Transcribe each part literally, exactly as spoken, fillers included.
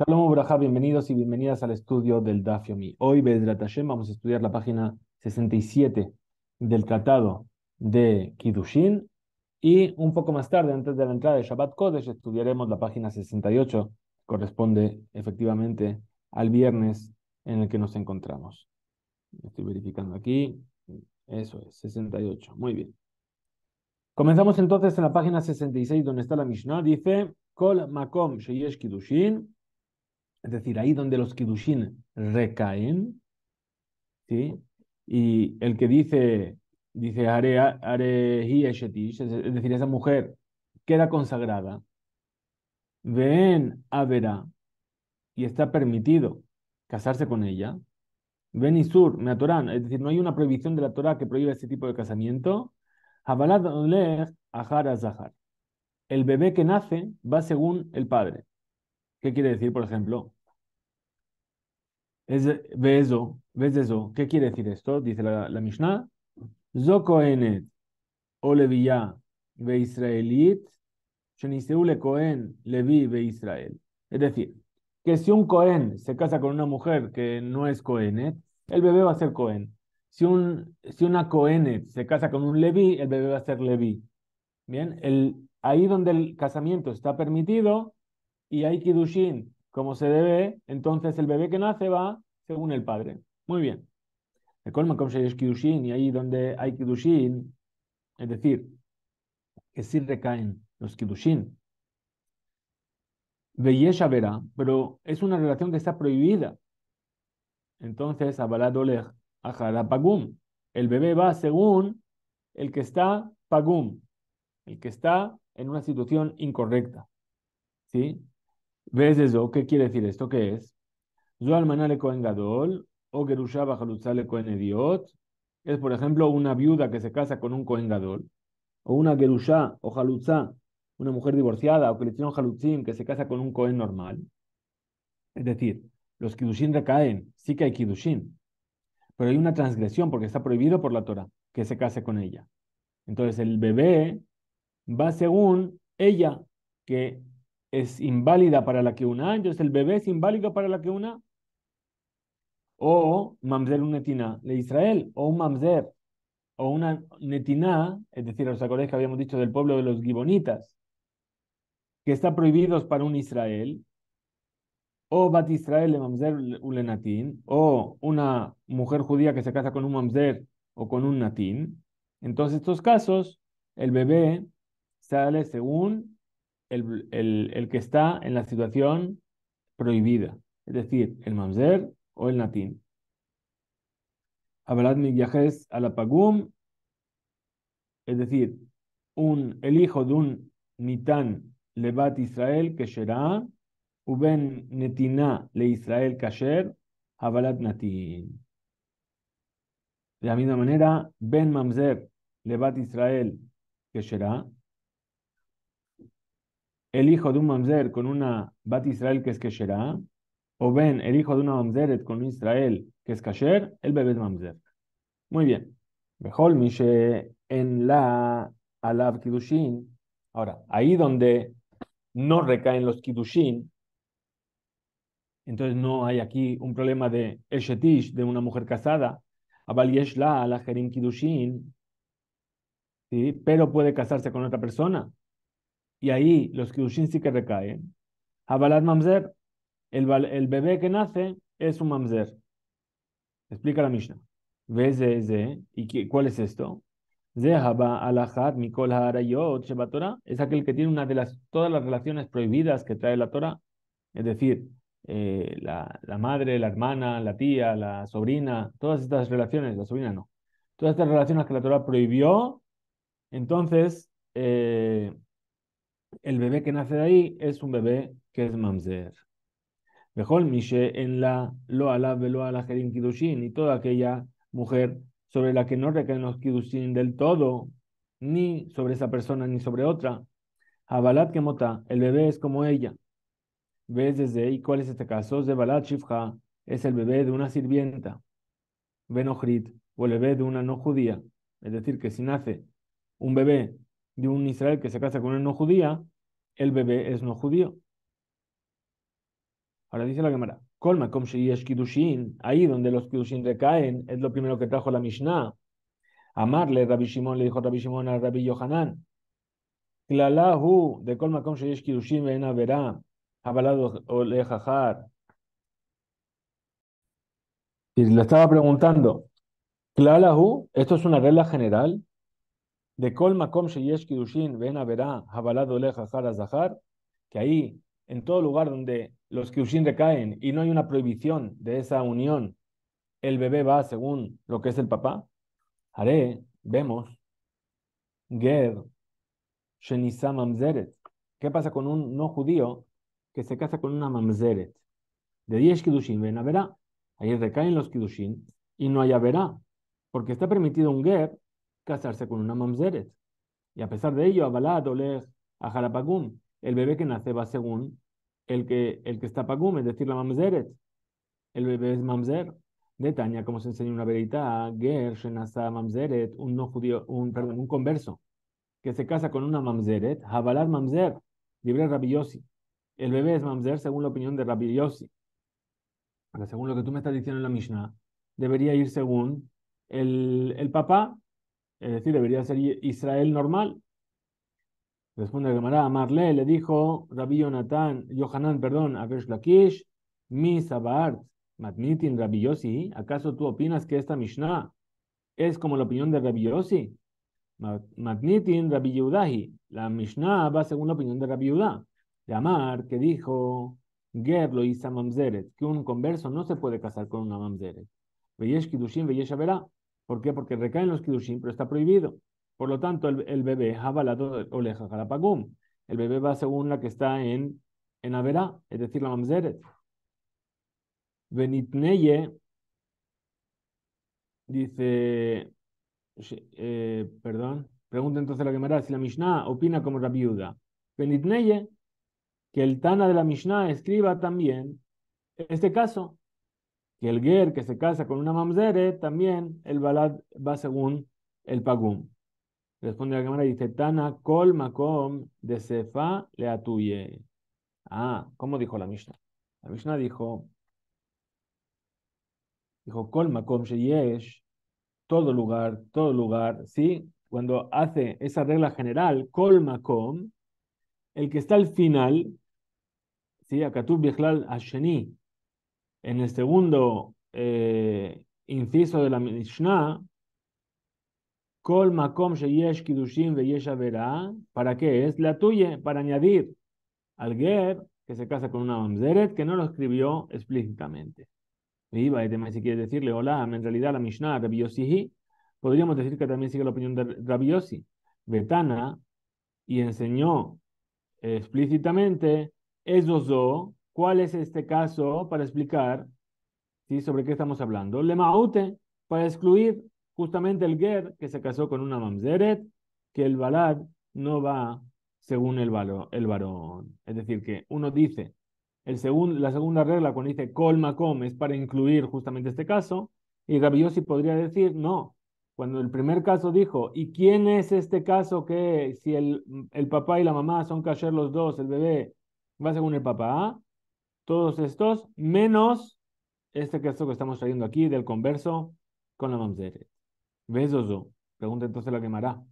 Shalom Ubraja, bienvenidos y bienvenidas al estudio del Daf Yomi. Hoy, Bezrat Hashem, vamos a estudiar la página sesenta y siete del tratado de Kiddushin y un poco más tarde, antes de la entrada de Shabbat Kodesh, estudiaremos la página sesenta y ocho, corresponde efectivamente al viernes en el que nos encontramos. Estoy verificando aquí, eso es, sesenta y ocho, muy bien. Comenzamos entonces en la página sesenta y seis, donde está la Mishnah, dice, Kol Makom Sheyesh Kiddushin. Es decir, ahí donde los Kiddushin recaen, ¿sí? Y el que dice, dice, Are, are hi eshetish, es es decir, esa mujer queda consagrada, ven a verá, y está permitido casarse con ella, ven isur, me atoran, es decir, no hay una prohibición de la Torah que prohíba ese tipo de casamiento, habalad olech ahar azahar. El bebé que nace va según el padre. ¿Qué quiere decir, por ejemplo? Es, ve eso, ¿ves eso? ¿Qué quiere decir esto? Dice la, la Mishnah. Zo kohenet o leviyá ve israelit, sheniseu le kohen levi ve Israel. Es decir, que si un kohen se casa con una mujer que no es kohenet, el bebé va a ser kohen. Si, un, si una kohenet se casa con un leví, el bebé va a ser leví. Bien, el, ahí donde el casamiento está permitido y hay kiddushin como se debe, entonces el bebé que nace va según el padre. Muy bien. El colma como es kiddushin y ahí donde hay kiddushin, es decir, que sí recaen los kiddushin. Beyesha verá, pero es una relación que está prohibida. Entonces, abalad oleg ajara pagum. El bebé va según el que está pagum, el que está en una situación incorrecta. ¿Sí? ¿Ves eso? ¿Qué quiere decir esto? ¿Qué es? Zo almaná le Kohen Gadol, o Gerusha Bajalutza le Kohen Ediot. Es, por ejemplo, una viuda que se casa con un Kohen Gadol, o una Gerusha o Jalutza, una mujer divorciada, o que le hicieron Jalutzim, que se casa con un Kohen normal. Es decir, los Kiddushin recaen, sí que hay Kiddushin, pero hay una transgresión porque está prohibido por la Torah que se case con ella. Entonces, el bebé va según ella, que es inválida para la que una, entonces el bebé es inválido para la que una, o mamzer un netina de Israel, o un mamzer, o una netina, es decir, ¿os acordáis que habíamos dicho del pueblo de los Gibonitas, que está prohibidos para un Israel, o bat Israel de mamzer ulenatin, o una mujer judía que se casa con un mamzer o con un natín? Entonces, estos casos, el bebé sale según el, el, el que está en la situación prohibida, es decir, el mamzer o el natín. Abalad miyajes alapagum, es decir, un, el hijo de un Nitán Levat Israel que será, Uben Netina le Israel Kasher, Habalat Natin. De la misma manera, Ben Mamzer Levat Israel que será, el hijo de un Mamzer con una Bat Israel que es Kesherá, o Ben, el hijo de una Mamzeret con un Israel que es Kasher, el bebé es Mamzer. Muy bien. Bejol Mishe en la Alav Kiddushin. Ahora, ahí donde no recaen los Kiddushin, entonces no hay aquí un problema de Eshetish, de una mujer casada. Abal yesh la ala Jerim Kiddushin, ¿sí? Pero puede casarse con otra persona. Y ahí los Kiddushin sí que recaen. Abalat Mamzer, el, bal- el bebé que nace es un Mamzer. Explica la Mishnah. Ve ze, ze, ¿y qué- cuál es esto? Zehaba alajat mikol harayot sheba Torah, es aquel que tiene una de las todas las relaciones prohibidas que trae la Torah, es decir, eh, la, la madre, la hermana, la tía, la sobrina, todas estas relaciones, la sobrina no, todas estas relaciones que la Torah prohibió, entonces eh, el bebé que nace de ahí es un bebé que es mamzer. Bejol mishe en la lo ala velo ala jerim kidushin, y toda aquella mujer sobre la que no recaen los kidushin del todo, ni sobre esa persona ni sobre otra. Habalat kemota, el bebé es como ella. ¿Ves desde ahí cuál es este caso? De Balat Shifja, es el bebé de una sirvienta. Benochrit, o el bebé de una no judía. Es decir, que si nace un bebé de un Israel que se casa con una no judía, el bebé es no judío. Ahora dice la Gemara, Kolma kom sheyesh kidushin, ahí donde los kidushin recaen, es lo primero que trajo la Mishnah. Amarle, Rabbi Shimon, le dijo Rabbi Shimon a Rabbi Yohanan, Klalahu, de Kolma kom sheyesh kidushin ven a verá, habalado o lejajar. Y le estaba preguntando, Klalahu, esto es una regla general, de Kol Makom Sheyesh Kidushin ven a verá, habalado lejajar azahar, que ahí, en todo lugar donde los Kidushin recaen y no hay una prohibición de esa unión, el bebé va según lo que es el papá. Haré, vemos, Ger, Shenisa Mamzeret. ¿Qué pasa con un no judío que se casa con una Mamzeret? De diez Kidushin ven a verá. Ahí recaen los Kidushin y no hay verá, porque está permitido un Ger casarse con una Mamzeret. Y a pesar de ello, Abalad, Oleg, Ajarapagum, el bebé que nace va según el que, el que está Pagum, es decir, la Mamzeret. El bebé es Mamzer. De Tania, como se enseña una verita, Ger, Shenasa Mamzeret, un no judío, un, perdón, un converso, que se casa con una Mamzeret, Abalad Mamzer, libre Rabbi Yossi. El bebé es Mamzer según la opinión de Rabbi Yossi. Ahora, según lo que tú me estás diciendo en la Mishnah, debería ir según el, el papá, es decir, debería ser Israel normal. Responde la Gemara, Marle le dijo Rabbi Yonatan, Yohanan, perdón, a Resh Lakish, mi Sabart, Matnitin Rabbi Yossi, ¿acaso tú opinas que esta Mishnah es como la opinión de Rabbi Yossi? Matnitin Rabbi Yehudahi, la Mishnah va según la opinión de Rabbi Yehuda, de Amar, que dijo, Ger lo isa mamzeret, que un converso no se puede casar con una mamzeret. Veyesh Kidushin, veyesh Averá. ¿Por qué? Porque recaen los Kidushin, pero está prohibido. Por lo tanto, el, el bebé, Jabalado Oleja Jalapagum, el bebé va según la que está en, en Averá, es decir, la mamzeret. Benitneye, dice, eh, perdón, pregunta entonces la Gemara si la Mishnah opina como Rabbi Yehuda. Benitneye, que el Tana de la Mishnah escriba también este caso, que el Ger que se casa con una mamzeret, también el Balad va según el Pagum. Responde la Gemara y dice, Tana kol makom de sefa le atuye. Ah, ¿cómo dijo la Mishnah? La Mishnah dijo, dijo, kol makom sheyesh, todo lugar, todo lugar, ¿sí? Cuando hace esa regla general, kol makom, el que está al final, ¿sí? Akatub bichlal asheni, en el segundo eh, inciso de la Mishnah, kol makom sheyesh kidushin veyesh averá, ¿para qué? Es la tuya, para añadir al ger que se casa con una mamzeret que no lo escribió explícitamente. Iba, y si quiere decirle, hola, en realidad la Mishnah, Rabbi Yossi, podríamos decir que también sigue la opinión de Rabbi Yossi. Betana, y enseñó explícitamente, Ezozo, ¿cuál es este caso para explicar, ¿sí? Sobre qué estamos hablando? Le Maute, para excluir justamente el ger que se casó con una mamzeret, que el balad no va según el, valo, el varón. Es decir, que uno dice, el segun, la segunda regla cuando dice kol makom es para incluir justamente este caso, y Rabbi Yossi podría decir, no, cuando el primer caso dijo, ¿y quién es este caso que si el, el papá y la mamá son kasher los dos, el bebé va según el papá? Todos estos, menos este caso que estamos trayendo aquí del converso con la mamzeret. ¿Ves, Ozo? Pregunta entonces la Gemara.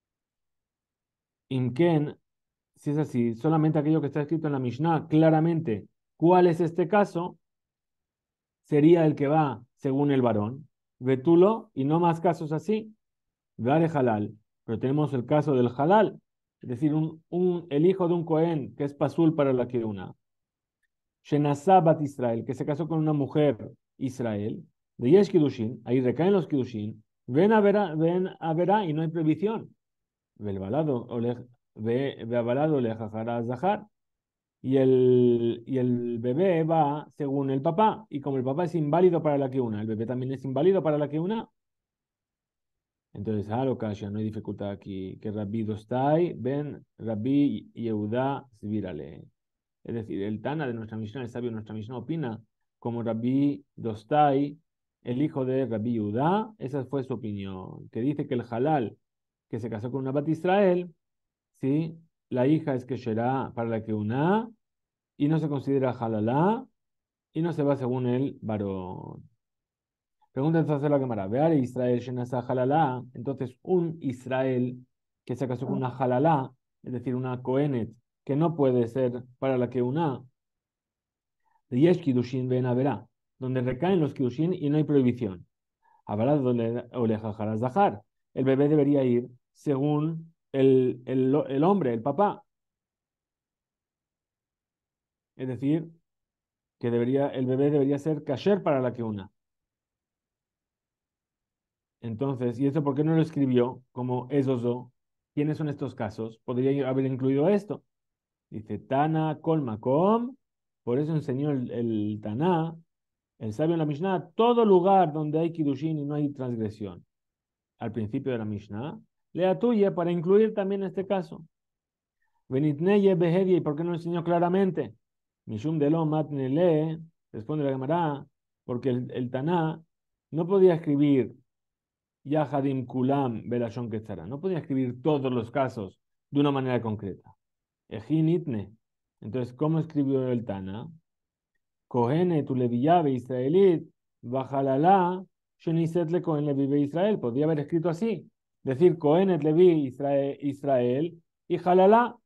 Imken, si es así, solamente aquello que está escrito en la Mishnah, claramente, ¿cuál es este caso? Sería el que va según el varón. Vetulo, y no más casos así. Gare halal. Pero tenemos el caso del halal, es decir, un, un, el hijo de un Cohen que es pasul para la una. Shenasá bat Israel, que se casó con una mujer Israel, de Yesh Kidushin, ahí recaen los Kidushin, ven a verá, ven a verá y no hay prohibición. Ve balado, ve abalado le jajará zahar. Y el, y el bebé va según el papá, y como el papá es inválido para la una, el bebé también es inválido para la una. Entonces, Haro Kasha, no hay dificultad aquí. Que Rabbi Dostai, ven Rabbi Yehuda Zvirale. Es decir, el Tana de nuestra Mishnah, el sabio de nuestra Mishnah, opina como Rabbi Dostai, el hijo de Rabbi Yehuda, esa fue su opinión, que dice que el halal que se casó con una Bat Israel, ¿sí? La hija es que será para la que una y no se considera halalá, y no se va según el varón. Pregunta entonces la Gemara. Veare Israel Shenasa Halalá. Entonces, un Israel que se casó con una Halalá, es decir, una Cohenet, que no puede ser para la que una, de Yesh Kidushin Ben Averá, donde recaen los Kidushin y no hay prohibición. Habrá Oleja Zahar. El bebé debería ir según el, el, el hombre, el papá. Es decir, que debería, el bebé debería ser kasher para la que una. Entonces, ¿y esto por qué no lo escribió como esos dos? ¿Quiénes son estos casos? Podría haber incluido esto. Dice Tana Kol Makom, por eso enseñó el, el Taná, el sabio en la Mishnah, todo lugar donde hay Kiddushin y no hay transgresión. Al principio de la Mishnah, lea tuya para incluir también este caso. Benitneye Behedia, ¿y por qué no enseñó claramente? Mishum de lo matnele, responde la Gemara, porque el, el Taná no podía escribir Yahadim Kulam Belashon Ketzara. No podía escribir todos los casos de una manera concreta. Ejin Itne. Entonces, ¿cómo escribió el Tana? Kohene tu Leviyabe Israelit, Bajalala, Sheniset le Cohen Levi Israel. Podría haber escrito así. Decir Kohenet Levi Israel, Israel y Jalala,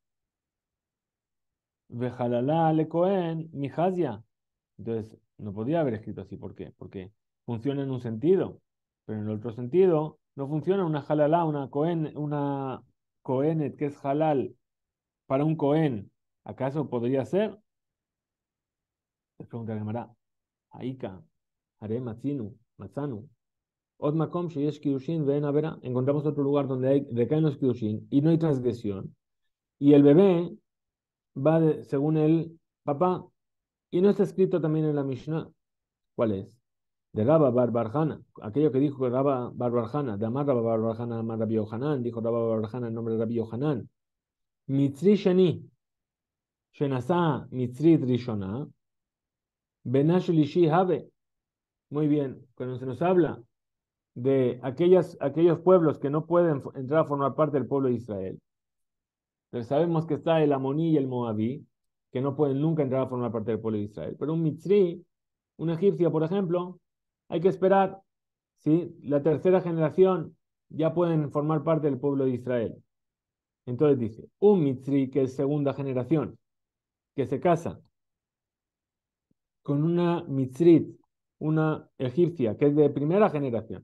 Vejalala le Cohen, Mijazia. Entonces, no podía haber escrito así. ¿Por qué? Porque funciona en un sentido, pero en el otro sentido no funciona una halalá, una cohen, una cohenet que es halal para un cohen. ¿Acaso podría ser? Les pregunta la Gemara. Aika, Hare Matzinu, Matzanu. Od makom sheyesh kiddushin ve'en avera. Encontramos otro lugar donde hay, recaen los kiddushin y no hay transgresión. Y el bebé va de- según el papá. Y no está escrito también en la Mishnah. ¿Cuál es? De Rabba Bar Barjana, aquello que dijo Rabba Bar Barjana, de Amar Rabba Bar Barjana, Amar Rabbi Yohanan, dijo Rabba Bar Barjana en nombre de Rabbi Yohanan. Mitzri Sheni, Shenasa Mitzrit Rishona, Benash Lishi Habe. Muy bien, cuando se nos habla de aquellas, aquellos pueblos que no pueden entrar a formar parte del pueblo de Israel, pero sabemos que está el Amoní y el Moabí, que no pueden nunca entrar a formar parte del pueblo de Israel. Pero un Mitzri, un egipcio, por ejemplo, hay que esperar. ¿Sí? La tercera generación ya pueden formar parte del pueblo de Israel. Entonces dice, un Mitzri, que es segunda generación, que se casa con una Mitzrit, una egipcia, que es de primera generación,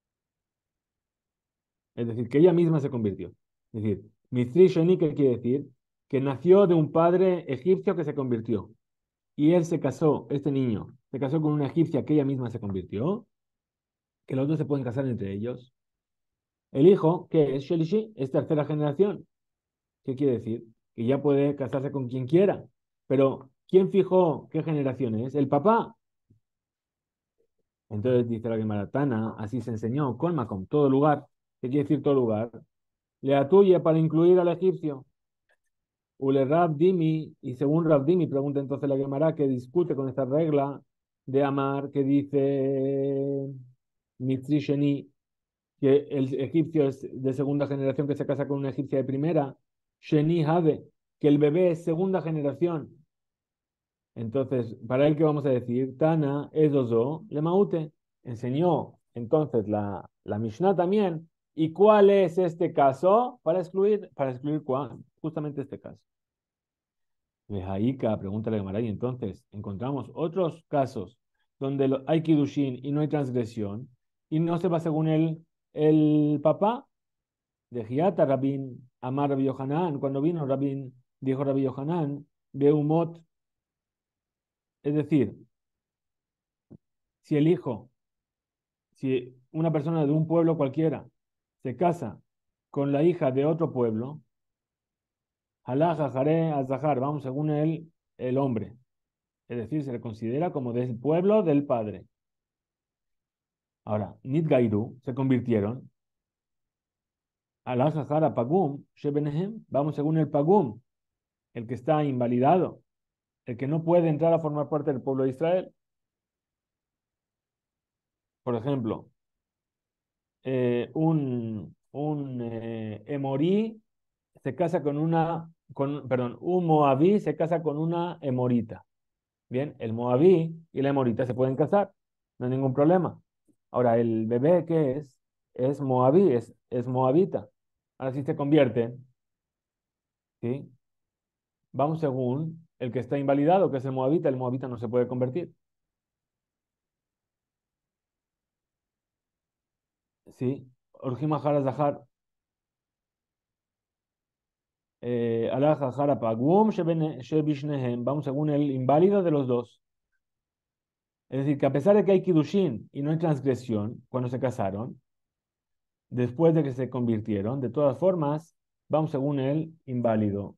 es decir, que ella misma se convirtió. Es decir, Mitzri Sheni, ¿qué quiere decir? Que nació de un padre egipcio que se convirtió. Y él se casó, este niño, se casó con una egipcia que ella misma se convirtió, que los dos se pueden casar entre ellos. El hijo, que es Shelishi, es tercera generación. ¿Qué quiere decir? Que ya puede casarse con quien quiera. Pero, ¿quién fijó qué generación es? El papá. Entonces dice la Gemara Tana, así se enseñó, colma con todo lugar. ¿Qué quiere decir todo lugar? Le atuye para incluir al egipcio. Ule Rab Dimi, y según Rab Dimi, pregunta entonces la Gemara que discute con esta regla de Amar, que dice Mitzri Sheni, que el egipcio es de segunda generación que se casa con una egipcia de primera. Sheni Habe, que el bebé es segunda generación. Entonces, para él, ¿qué vamos a decir? Tana, Edozo, Lemaute. Enseñó entonces la, la Mishnah también. ¿Y cuál es este caso? Para excluir, para excluir cuál, justamente este caso. Vejaika, pregunta la Gemara, y entonces encontramos otros casos donde lo- hay Kiddushin y no hay transgresión, y no se va según el, el papá de Giata, Rabin Amar Rabbi Yohanan, cuando vino Rabin, dijo Rabbi Yohanan, Beumot, es decir, si el hijo, si una persona de un pueblo cualquiera se casa con la hija de otro pueblo, Halá, Jare, Azahar, vamos según el, el hombre, es decir, se le considera como del pueblo del padre. Ahora, Nidgaidu se convirtieron, Halá, Jajara, Pagum, Shebenehem, vamos según el Pagum, el que está invalidado, el que no puede entrar a formar parte del pueblo de Israel. Por ejemplo, eh, un, un eh, emorí se casa con una, con, perdón, un moabí se casa con una emorita. Bien, el moabí y la emorita se pueden casar, no hay ningún problema. Ahora, el bebé, ¿qué es? Es moabí, es, es moabita. Ahora sí se convierte, ¿sí? Vamos según el que está invalidado, que es el moabita, el moabita no se puede convertir. Sí, Orjim Ahara Zahar, eh, Alá Zahara Pagum Shebene- Shebishnehem, vamos según el inválido de los dos. Es decir, que a pesar de que hay Kiddushin y no hay transgresión cuando se casaron, después de que se convirtieron, de todas formas, vamos según el inválido.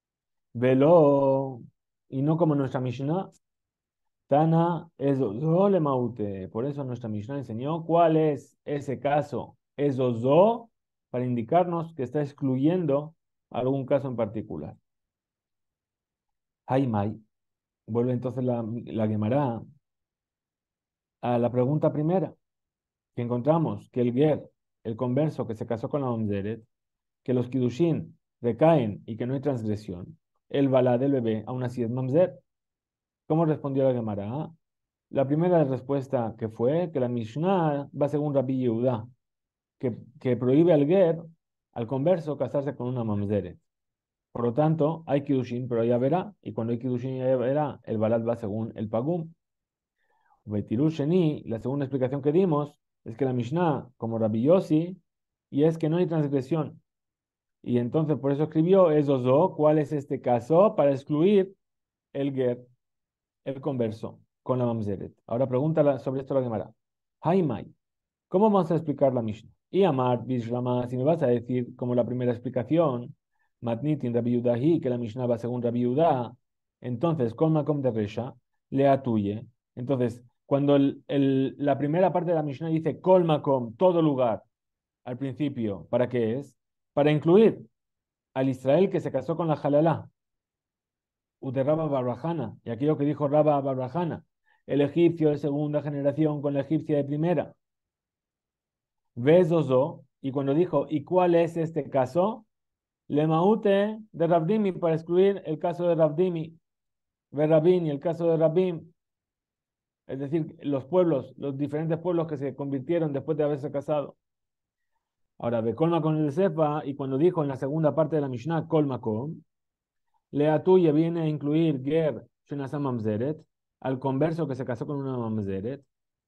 Velo, y no como nuestra Mishnah, Tana Ezozo le maute. Por eso nuestra Mishnah enseñó cuál es ese caso Ezozo para indicarnos que está excluyendo algún caso en particular. Haimai, vuelve entonces la, la Gemara a la pregunta primera, que encontramos que el Ger, el converso que se casó con la Mamzeret, que los Kidushin recaen y que no hay transgresión, el Balá del bebé aún así es Mamzer. ¿Cómo respondió la Gemara? La primera respuesta que fue que la Mishnah va según Rabbi Yehuda, que, que prohíbe al Ger, al converso, casarse con una Mamzeret. Por lo tanto, hay Kidushin, pero ya verá, y cuando hay Kidushin ya verá, el Balat va según el Pagum. Betiru Sheni, la segunda explicación que dimos, es que la Mishnah, como Rabbi Yossi, y es que no hay transgresión. Y entonces por eso escribió Ezozo, ¿cuál es este caso? Para excluir el Ger, el converso, con la Mamzeret. Ahora pregúntala sobre esto la Gemara. Haimai, ¿cómo vamos a explicar la Mishnah? Y Amar, Bishlama, si me vas a decir como la primera explicación, Matnitin Rabbi Yudahi, que la Mishnah va según Rabbi Yudah, entonces, con Makom de Resha, le atuye. Entonces, cuando el, el- la primera parte de la Mishnah dice Kol Makom, todo lugar, al principio, ¿para qué es? Para incluir al Israel que se casó con la Jalalá, de Rabba Barrajana, y aquello que dijo Rabba Barrajana, el egipcio de segunda generación con la egipcia de primera. Bezozo, y cuando dijo, ¿y cuál es este caso? Le maute de Rabdimi, para excluir el caso de Rabdimi, Berrabín y el caso de Rabim, es decir, los pueblos, los diferentes pueblos que se convirtieron después de haberse casado. Ahora, de Colma con el Sefa, y cuando dijo en la segunda parte de la Mishnah, Colma con, Lea tuya viene a incluir Ger Shenasa Mamzeret, al converso que se casó con una Mamzeret,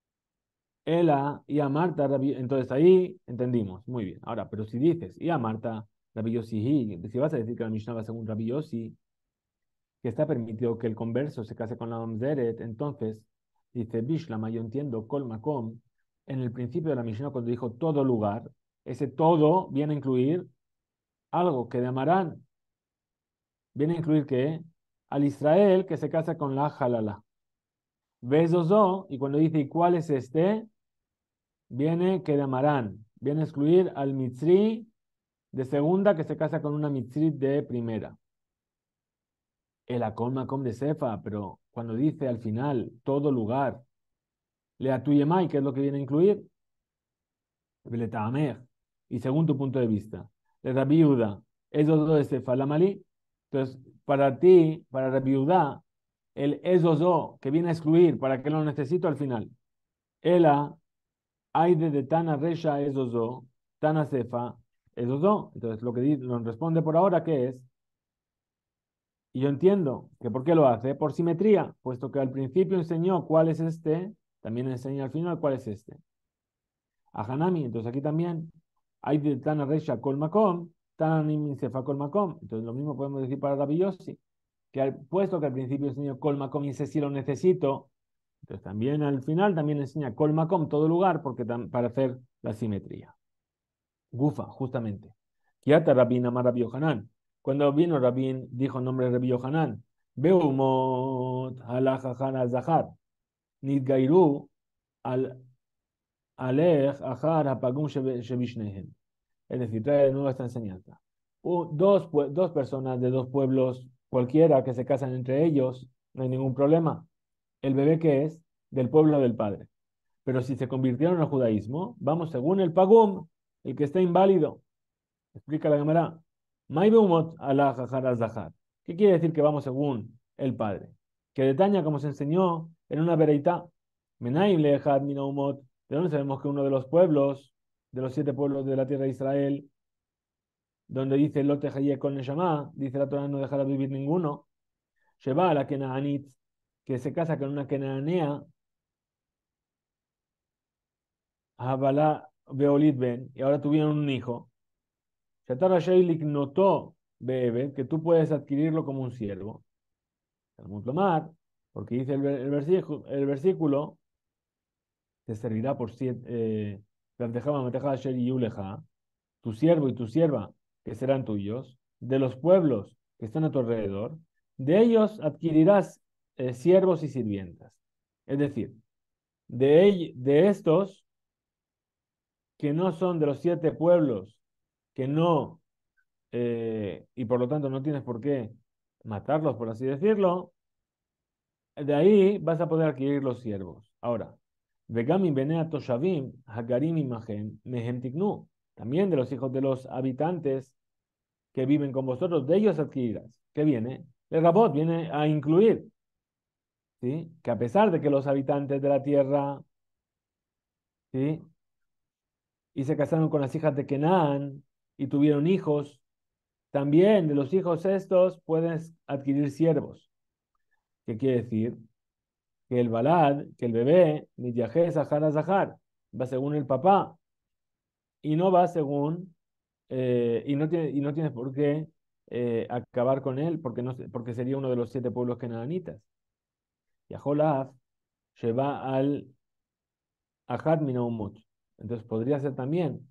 Ela y a Marta, Rabbi- entonces ahí entendimos, muy bien. Ahora, pero si dices, y a Marta, Rabbi Yossi, si vas a decir que la Mishnah va según Rabbi Yossi, que está permitido que el converso se case con la Mamzeret, entonces dice Bishlama, yo entiendo, Kol Makom, en el principio de la Mishnah cuando dijo todo lugar, ese todo viene a incluir algo que de Amarán, viene a incluir que al Israel que se casa con la Halala. Bezozo, y cuando dice, ¿y cuál es este? Viene que de Amarán, viene a excluir al Mitzri de segunda que se casa con una Mitzri de primera. El Akon Makom de Sefa, pero cuando dice al final todo lugar, le atuyemai, que es lo que viene a incluir, Beletamer, y según tu punto de vista, le Rabbi Yehuda, esos dos de Sefa, la Malí. Entonces, para ti, para Rabbi Yehuda, el esos dos que viene a excluir, ¿para qué lo necesito al final? Ela, Aide de Tana Resha esos dos, Tana Sefa, esos dos. Entonces, lo que di- nos responde por ahora, ¿qué es? Y yo entiendo que ¿por qué lo hace? Por simetría, puesto que al principio enseñó cuál es este, también enseña al final cuál es este. A Hanami, entonces aquí también hay de Tana Resha Kol Makom, Tana Nimin Sefa Kol Makom. Entonces lo mismo podemos decir para Rabbi Yossi, que al, puesto que al principio enseñó Kol Makom y ese sí lo necesito, entonces también al final también enseña Kol Makom, todo lugar, porque tam- para hacer la simetría. Gufa, justamente. Kiata Rabin Amar Rabbi Yohanan. Cuando vino Rabin, dijo el nombre de Rabbi Yohanan. Beumot halachachar zahar. Nidgairu al alech achar hapagum shebishnehem. Es decir, trae de nuevo esta enseñanza. U- Dos, pue- dos personas de dos pueblos cualquiera que se casan entre ellos, no hay ningún problema. El bebé que es del pueblo del padre. Pero si se convirtieron al judaísmo, vamos según el pagum, el que está inválido. Explica la Gemara. Mai beumot ala jajara zahar. ¿Qué quiere decir que vamos según el padre? que detaña como se enseñó en una vereitá. Menaim lejad minaumot. ¿De dónde sabemos que uno de los pueblos, de los siete pueblos de la tierra de Israel, donde dice Lote Hayek con Neshama, dice la Torah no dejará vivir ninguno, lleva a la Kenaanit, que se casa con una Kenaanea, Habalá Beolit Ben, y ahora tuvieron un hijo. Shatara Sheilik notó Bebe, que tú puedes adquirirlo como un siervo. Talmud Lomar, porque dice el, el, versículo, el versículo, te servirá por siete, eh, tu siervo y tu sierva, que serán tuyos, de los pueblos que están a tu alrededor, de ellos adquirirás eh, siervos y sirvientas. Es decir, de, ell- de estos que no son de los siete pueblos, que no, eh, y por lo tanto no tienes por qué matarlos, por así decirlo, de ahí vas a poder adquirir los siervos. Ahora, Vegami Benea Toshavim, Hagarim Imagen, Mehem Tiknu, también de los hijos de los habitantes que viven con vosotros, de ellos adquirirás. ¿Qué viene? El Rabot viene a incluir, ¿sí? Que a pesar de que los habitantes de la tierra, ¿sí? Y se casaron con las hijas de Kenan y tuvieron hijos, también de los hijos estos puedes adquirir siervos. ¿Qué quiere decir? Que el balad, que el bebé, Midyahé Zahar Zahar, va según el papá y no va según, eh, y, no tiene, y no tienes por qué eh, acabar con él porque, no, porque sería uno de los siete pueblos kenanitas. Y Aholaf lleva al Ahad Minaumut. Entonces podría ser también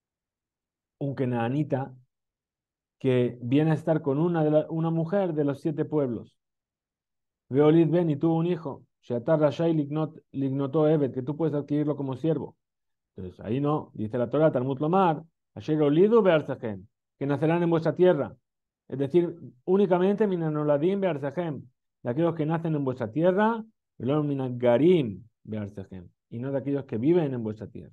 un kenanita que viene a estar con una, de la- una mujer de los siete pueblos. Veolid Ben y tuvo un hijo. Sheatar Rashai lignot- lignotó Evet, que tú puedes adquirirlo como siervo. Entonces ahí no, dice la Torah, Talmud Lomar, Asher Olidu Bearzahem, que nacerán en vuestra tierra. Es decir, únicamente Minanoladim Bearzahem, de aquellos que nacen en vuestra tierra, Velor Minagarim Bearzahem, y no de aquellos que viven en vuestra tierra.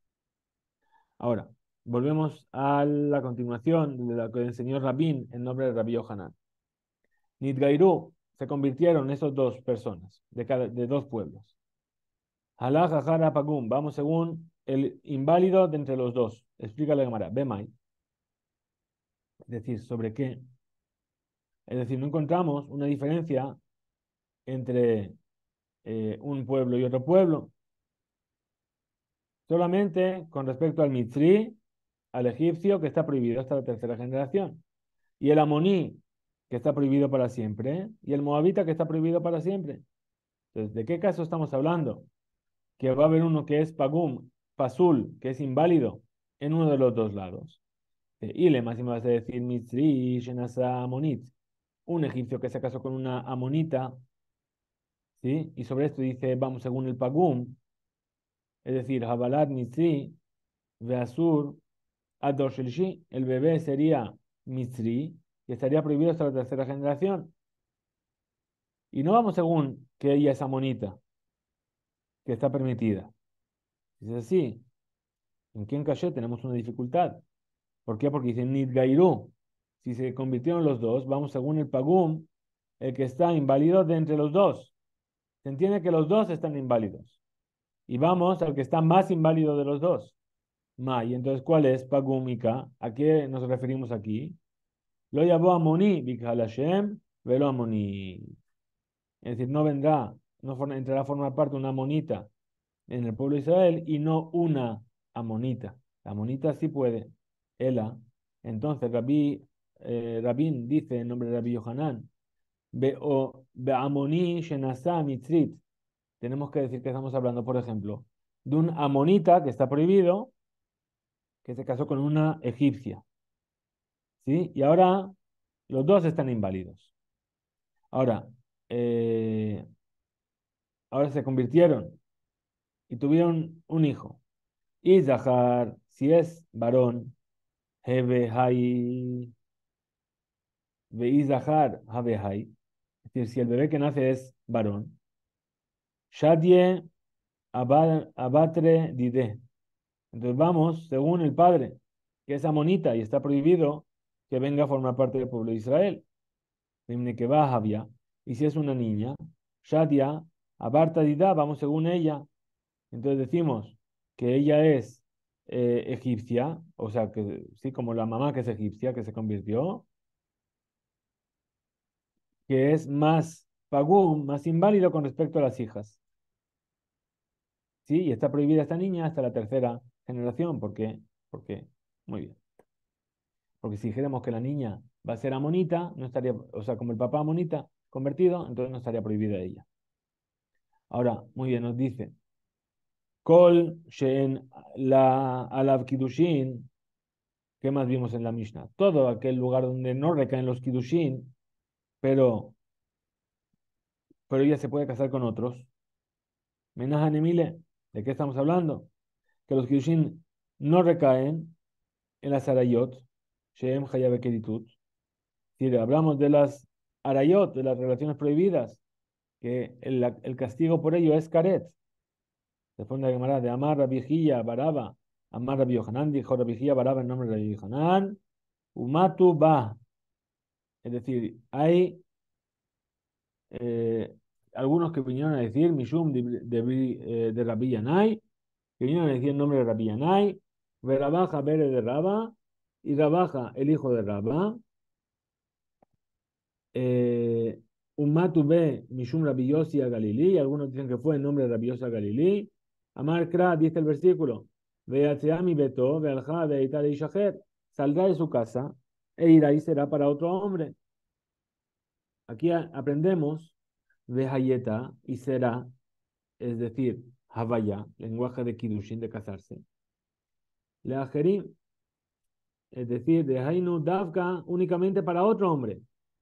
Ahora, volvemos a la continuación de lo que enseñó Rabín en nombre de Rabí Yohanan. Nidgairu se convirtieron esos dos personas, de, cada, de dos pueblos. Halach Ahara Pagum, vamos según el inválido de entre los dos. Explica la Gemara. Bemai. Es decir, ¿sobre qué? Es decir, no encontramos una diferencia entre eh, un pueblo y otro pueblo. Solamente con respecto al Mitzri, al egipcio, que está prohibido hasta la tercera generación. Y el amoní, que está prohibido para siempre. Y el moabita, que está prohibido para siempre. Entonces, ¿de qué caso estamos hablando? Que va a haber uno que es pagum, pasul, que es inválido en uno de los dos lados. Eh, Y le máximo vas a decir Mitzri, Shenasa Amonit, un egipcio que se casó con una amonita, ¿sí? Y sobre esto dice, vamos según el pagum, es decir, Habalat Mitzri, Veasur, Ador Shelshi, el bebé sería Mitzri, y estaría prohibido hasta la tercera generación. Y no vamos según que ella es amonita, que está permitida. Si es así, en Ken Caché tenemos una dificultad. ¿Por qué? Porque dice Nidgairu. Si se convirtieron los dos, vamos según el Pagum, el que está inválido de entre los dos. Se entiende que los dos están inválidos. Y vamos al que está más inválido de los dos. Ma, y entonces, ¿cuál es Pagumika? ¿A qué nos referimos aquí? Lo llamó Amoni, Bikal Hashem, velo Amoni. Es decir, no vendrá, no for- entrará a formar parte una amonita en el pueblo de Israel y no una amonita. La amonita sí puede. Ela. Entonces, Rabí, eh, Rabín dice en nombre de Rabí Yohanan, Be'amoni shenasa mitzrit. Tenemos que decir que estamos hablando, por ejemplo, de un amonita que está prohibido, que se casó con una egipcia. ¿Sí? Y ahora los dos están inválidos. Ahora, eh, ahora se convirtieron y tuvieron un hijo. Y Zahar, si es varón, Hebe Hai, Vei Zahar, Habe Hai. Es decir, si el bebé que nace es varón, Shadie aba- Abatre Dide. Entonces vamos, según el padre, que es amonita y está prohibido que venga a formar parte del pueblo de Israel. Dimne que va Javia. Y si es una niña, Shadia, Abarta Dida, vamos según ella. Entonces decimos que ella es eh, egipcia, o sea, que sí, como la mamá que es egipcia, que se convirtió, que es más pagún, más inválido con respecto a las hijas. Sí, y está prohibida esta niña hasta la tercera generación. ¿Por qué? Porque, muy bien. Porque si dijéramos que la niña va a ser amonita, no estaría, o sea, como el papá amonita convertido, entonces no estaría prohibida ella. Ahora, muy bien, nos dice, Kol Shen la Alav Kidushin, ¿qué más vimos en la Mishnah? Todo aquel lugar donde no recaen los Kidushin, pero, pero ella se puede casar con otros. Menajan Emile, ¿de qué estamos hablando? Que los Kidushin no recaen en las Arayot, Shem Hayabe Keritut. Si hablamos de las Arayot, de las relaciones prohibidas, que el, el castigo por ello es Karet. Responde la Gemara de Amar Rabijía Baraba, Amar Rabbi Yohanan, dijo Rabijía Baraba en nombre de Rabbi Yohanan, Umatu Ba. Es decir, hay eh, algunos que vinieron a decir Mishum de, de, eh, de Rabbi Yanai, que vinieron a decir el nombre de Rabbi Yanai, Verabaja Bere de Rabba, y Rabaja el hijo de Rabba, eh, Umatu be Mishum Rabbi Yossi a Galilí, algunos dicen que fue el nombre de Rabbi Yossi a Galilí. Amar Kra, dice el versículo, Veatzeami Beto, Vealja, Veita de Ishajer, saldrá de su casa e irá y será para otro hombre. Aquí aprendemos de Hayeta y será, es decir, Havaya, lenguaje de Kiddushin, de casarse. Leajerim, es decir, de Hainu Davka, únicamente para otro hombre.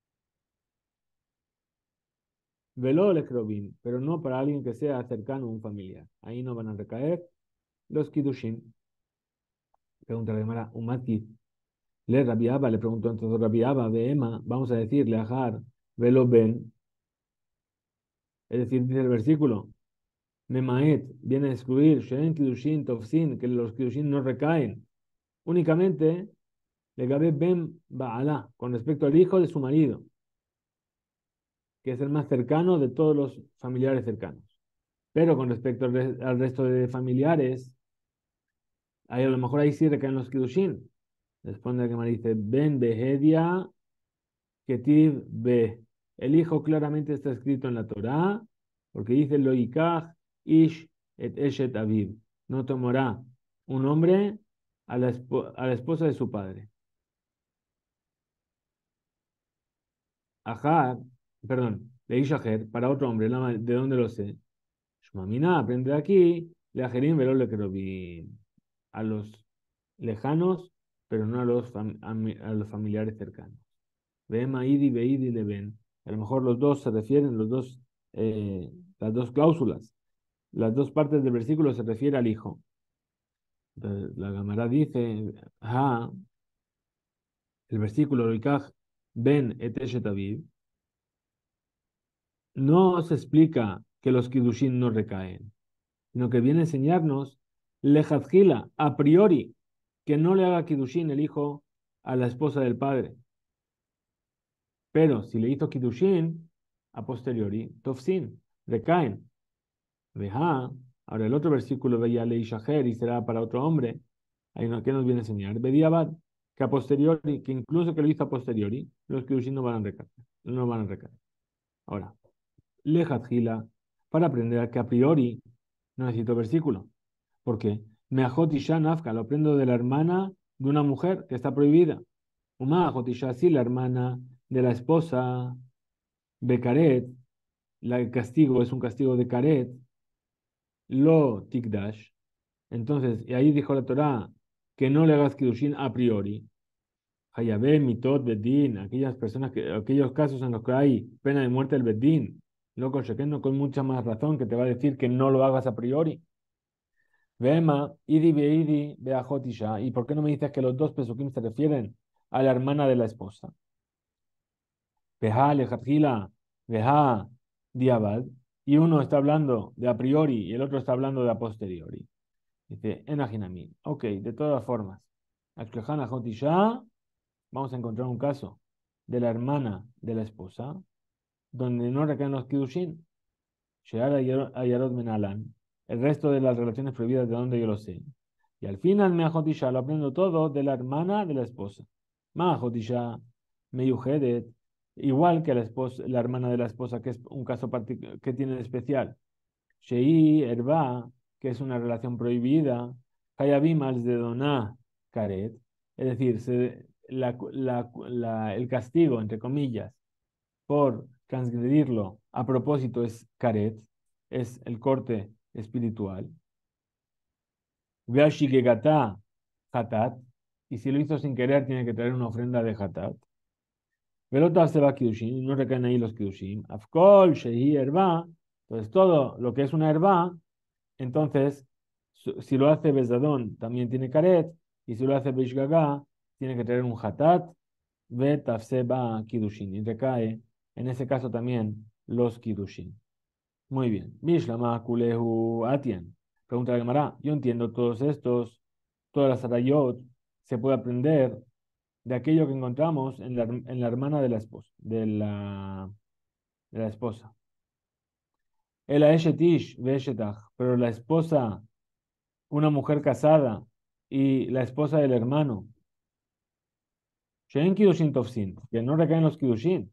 Veló Lekrobim, pero no para alguien que sea cercano a un familiar. Ahí no van a recaer los Kiddushin. Pregunta la Gemara, Umati, le Rabiaba, le preguntó entonces Rabiaba, de Emma, vamos a decir, Leajar, Velo Ben, es decir, dice el versículo, Memaet, viene a excluir, Shen Kiddushin Tofsin, que los Kiddushin no recaen, únicamente le Gabe Ben Baalá, con respecto al hijo de su marido, que es el más cercano de todos los familiares cercanos. Pero con respecto al, re al resto de familiares, ahí a lo mejor ahí sí recaen los Kiddushin. Responde que me dice, Ben Behedia Ketiv Be. El hijo claramente está escrito en la Torá, porque dice Loikach Ish et Eshet Aviv. No tomará un hombre a la, a la esposa de su padre. Ajar, perdón, Leishajer, para otro hombre, ¿de dónde lo sé? Shmamina, aprende de aquí, Leajerim Velo Lekerobim. A los lejanos, pero no a los, fam a, a los familiares cercanos. Vema idi, veidi, le ven. A lo mejor los dos se refieren, los dos, eh, las dos cláusulas, las dos partes del versículo se refiere al hijo. Entonces, la Gemara dice, ah, el versículo, ben et eshet aviv, no se explica que los kiddushin no recaen, sino que viene a enseñarnos, lejazgila, a priori, que no le haga kiddushin el hijo a la esposa del padre. Pero si le hizo kiddushin, a posteriori, tofsin, recaen. Veja, ahora el otro versículo veía ley shaher y será para otro hombre. Ahí no, ¿qué nos viene a enseñar? Bediabad, que a posteriori, que incluso que lo hizo a posteriori, los kiddushin no van a recaer. No van a recaer. Ahora, lejat gila, para aprender que a priori no necesito versículo. ¿Por qué? Meajot isha nafka, lo aprendo de la hermana de una mujer que está prohibida. Uma isha, sí, la hermana de la esposa, Bekaret, el castigo es un castigo de Karet, lo tikdash. Entonces, y ahí dijo la Torá que no le hagas kiddushin a priori. Hayabé, mitot, bedín, aquellas personas que, aquellos casos en los que hay pena de muerte del bedín. Loco, no con mucha más razón que te va a decir que no lo hagas a priori. Vema, idi beidi beajot isha. ¿Y por qué no me dices que los dos pesukim se refieren a la hermana de la esposa? Veja, lejatjila, veja, diabad. Y uno está hablando de a priori y el otro está hablando de a posteriori. Dice, enajinami. Ok, de todas formas. Ashkehana Jotisha, vamos a encontrar un caso de la hermana de la esposa, donde no recaen los kiddushin. Shear Ayarot Menalan, el resto de las relaciones prohibidas, ¿de dónde yo lo sé? Y al final, me Meajotisha, lo aprendo todo de la hermana de la esposa. Majotisha, Meyuhedet, igual que la esposa, la hermana de la esposa, que es un caso que tiene de especial. Shei, Herba, que es una relación prohibida. Hayabim al de Doná, Karet, es decir, se, la, la, la, el castigo, entre comillas, por transgredirlo a propósito es Karet, es el corte espiritual. Veashigegata, Hatat, y si lo hizo sin querer, tiene que traer una ofrenda de Hatat. Velota se va Kidushin, no recaen ahí los Kidushin. Afkol, Shehi, Herba, entonces todo lo que es una herba, entonces, si lo hace Bezadón, también tiene Karet, y si lo hace Bishgaga, tiene que traer un Hatat, Ve Tafseba Kidushin, y recae, en ese caso también, los Kidushin. Muy bien. Mishlama Kulehu Atian. Pregunta la Gemara. Yo entiendo todos estos, todas las arayot, se puede aprender de aquello que encontramos en la, en la hermana de la esposa, de la, de la esposa. El Aeshetish Veshetach, pero la esposa, una mujer casada, y la esposa del hermano, Shein Kidushin Tovsin, que no recaen los Kidushin.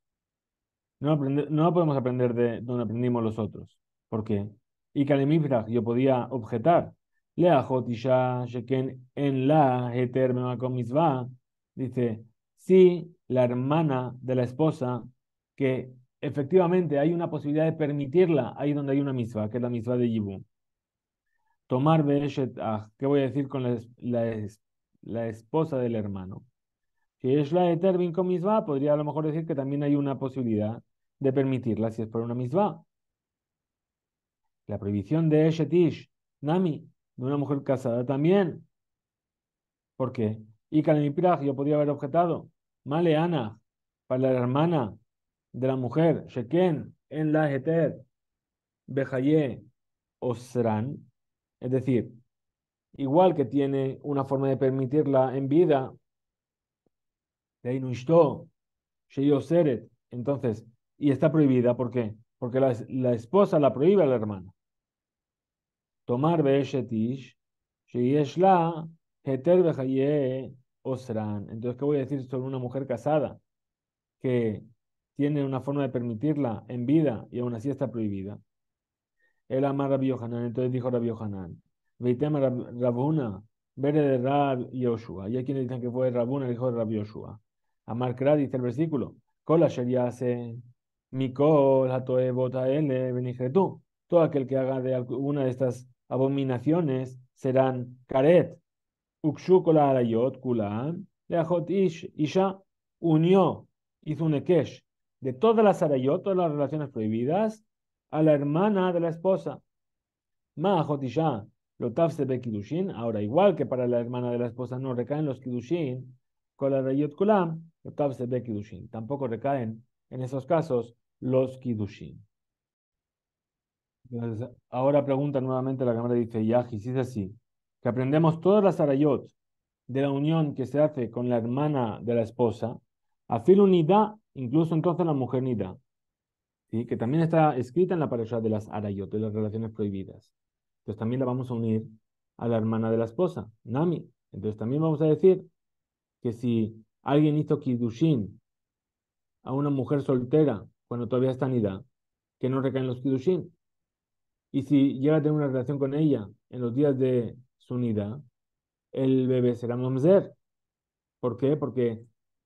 No, aprende- no podemos aprender de donde aprendimos los otros. ¿Por qué? Y Kalemifrag, yo podía objetar. Lea Jotisha Sheken en la Heter Memakom Mitzvah. Dice, sí, la hermana de la esposa, que efectivamente hay una posibilidad de permitirla ahí donde hay una misma, que es la misma de Yibum. Tomar Be'eshet Ah, ¿qué voy a decir con la, es- la, es- la esposa del hermano? Si es la Etervin con misvá, podría a lo mejor decir que también hay una posibilidad de permitirla si es por una misvá. La prohibición de Eshetish, Nami, de una mujer casada también. ¿Por qué? Y Kalemipiraj, yo podría haber objetado. Male Ana, para la hermana de la mujer, Sheken, en la Eter, Bejaye, Osran. Es decir, igual que tiene una forma de permitirla en vida, de Inushto, Sheyoseret, entonces, y está prohibida, ¿por qué? Porque la, la esposa la prohíbe a la hermana. Tomar Beeshetish, Sheyeshla, Heter Bejaye Osran. Entonces, ¿qué voy a decir sobre una mujer casada que tiene una forma de permitirla en vida y aún así está prohibida? Él ama a Rabbi Yohanan, entonces dijo Rabbi Yohanan, Veitema Rabuna, Bere de Rab Yoshua. Y hay quienes dicen que fue Rabuna, el hijo de Rabbi Yoshua. Amar Kra dice el versículo, Kol asher yase Mikol hatoe bota ele benigretu. Todo aquel que haga de alguna de estas abominaciones serán Karet, Ukshu kol arayot kulan, leachot ish, Isha, unió, hizo un ekesh de todas las arayot, todas las relaciones prohibidas, a la hermana de la esposa. Ma Jotisha, lo tafse be Kidushin. Ahora, igual que para la hermana de la esposa no recaen los Kidushin, con la Rayot Kulam, lo tafse be Kidushin. Tampoco recaen en esos casos los Kidushin. Entonces, ahora pregunta nuevamente la cámara, dice Yaji, si es así, que aprendemos todas las arayot de la unión que se hace con la hermana de la esposa, afil unidad, incluso entonces la mujer nida, ¿sí? Que también está escrita en la parasha de las arayot, de las relaciones prohibidas. Entonces también la vamos a unir a la hermana de la esposa, Nami. Entonces también vamos a decir que si alguien hizo Kiddushin a una mujer soltera cuando todavía está nida, que no recaen los Kiddushin. Y si llega a tener una relación con ella en los días de su nida, el bebé será mamzer. ¿Por qué? Porque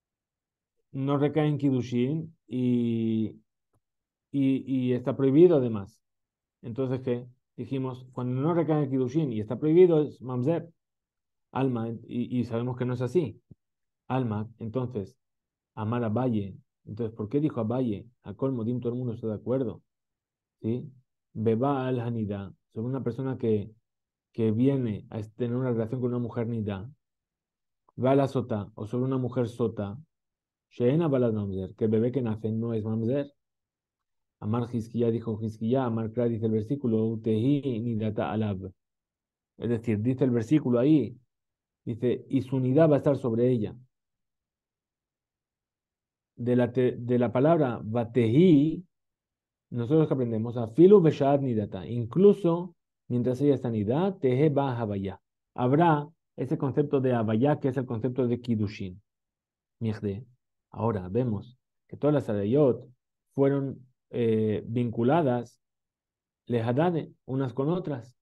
no recae en Kiddushin y, y, y está prohibido además. Entonces, ¿qué? Dijimos, cuando no recae en Kiddushin y está prohibido es mamzer. Alma, y, y sabemos que no es así. Alma, entonces, amar a Valle. Entonces, ¿por qué dijo a Valle? A Colmodim todo el mundo está de acuerdo. ¿Sí? Beba al Hanida, sobre una persona que, que viene a tener una relación con una mujer nida. Va a la sota, o sobre una mujer sota. Sheena balad mamzer, que el bebé que nace no es mamzer. Amar Hizkiya dijo Hizkiya, Amar Kra dice el versículo, Utehi nidata alab. Es decir, dice el versículo ahí, dice, y su unidad va a estar sobre ella. De la, te- de la palabra batehi, nosotros que aprendemos a filu beshad nidata, incluso mientras ella está nidá, teje ba havaya. Habrá ese concepto de havaya que es el concepto de kiddushin. Mierde. Ahora vemos que todas las arayot fueron eh, vinculadas, lejadade, unas con otras.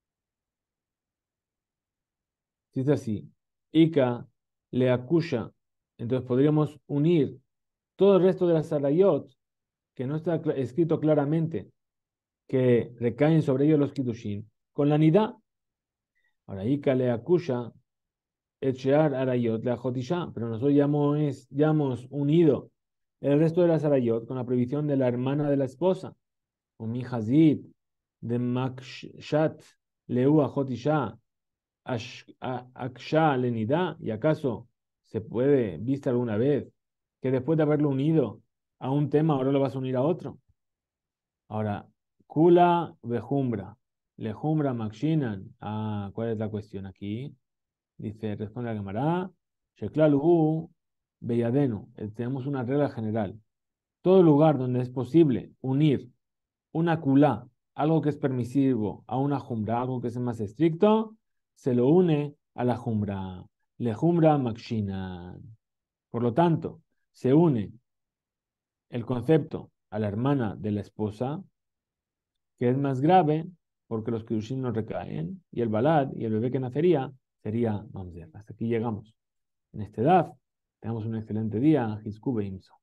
Si es así, Ika le akusha, entonces podríamos unir todo el resto de las arayot que no está cl- escrito claramente que recaen sobre ellos los kiddushin con la nidá. Ahora, Ika le akusha, Echear arayot le ajotisha, pero nosotros ya hemos, ya hemos unido el resto de las arayot con la prohibición de la hermana de la esposa. Umi hazid de makshat leu ajotisha aksha lenida, y acaso se puede, vista alguna vez, que después de haberlo unido a un tema, ahora lo vas a unir a otro. Ahora, kula vejumbra, lejumbra makshinan. Ah, ¿cuál es la cuestión aquí? Dice, responde la Gemara, Sheklalu Beyadenu. Eh, Tenemos una regla general. Todo lugar donde es posible unir una kulá, algo que es permisivo, a una jumbra, algo que es más estricto, se lo une a la jumbra. Le jumbra makshina. Por lo tanto, se une el concepto a la hermana de la esposa, que es más grave, porque los kiddushin no recaen, y el balad y el bebé que nacería sería mamzer. Hasta aquí llegamos en este D A F. Tenemos un excelente día. Hizku Beimso.